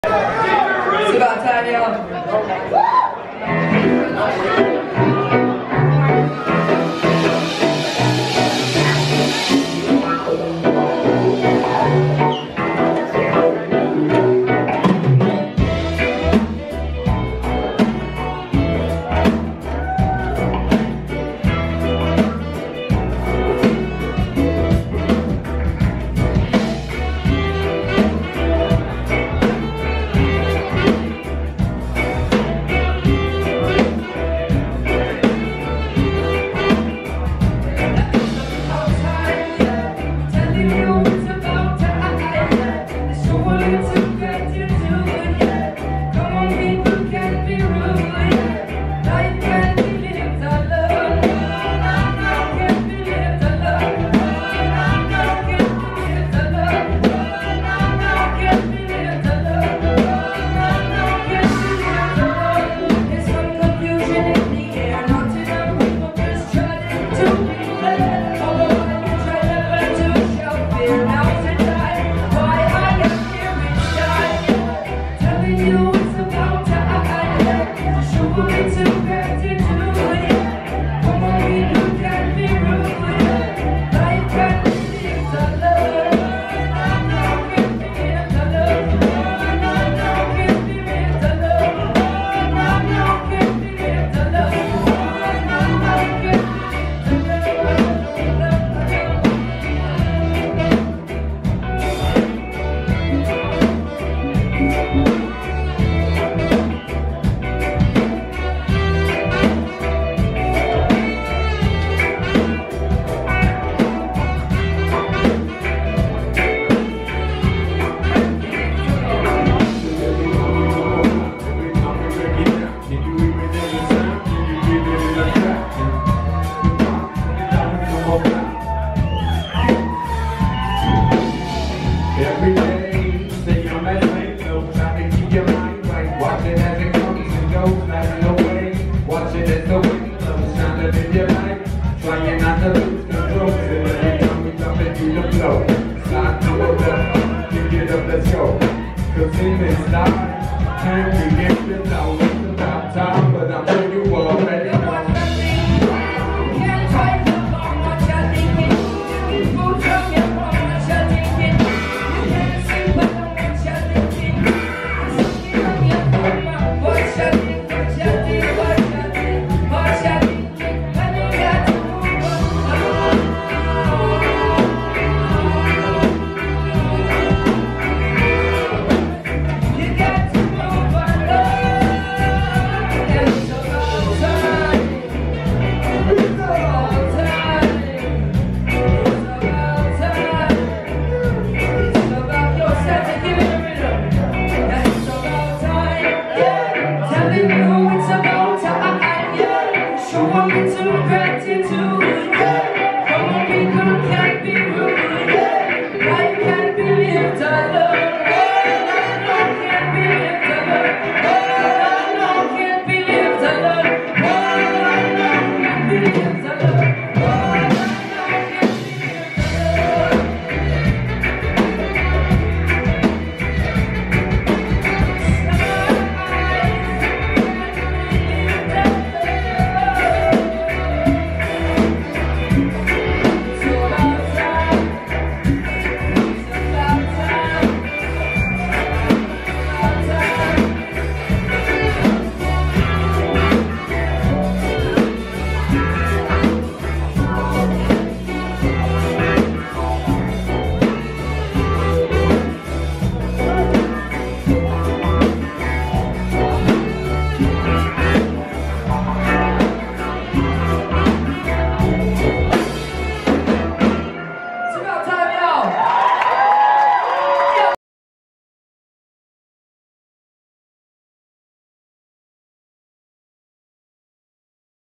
It's about time, y'all. Every day, stay on that same note, trying to keep your mind right. Watch it as it comes and goes, not away. Watch it as the wind blows, trying to live your life. Trying not to lose control, till every time we jump into the flow. Slide to the left, pick it up, let's go. Cause in this life, time to get the know. It's about time, but I'm sure you already